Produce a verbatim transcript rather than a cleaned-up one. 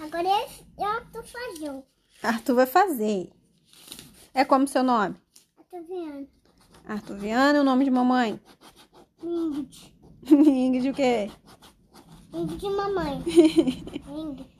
Agora esse eu tô fazendo. Arthur vai fazer. É como seu nome? Artuviano. Arthur Viana, o nome de mamãe? Ingrid. Ingrid o quê? Ingrid de mamãe. Ingrid.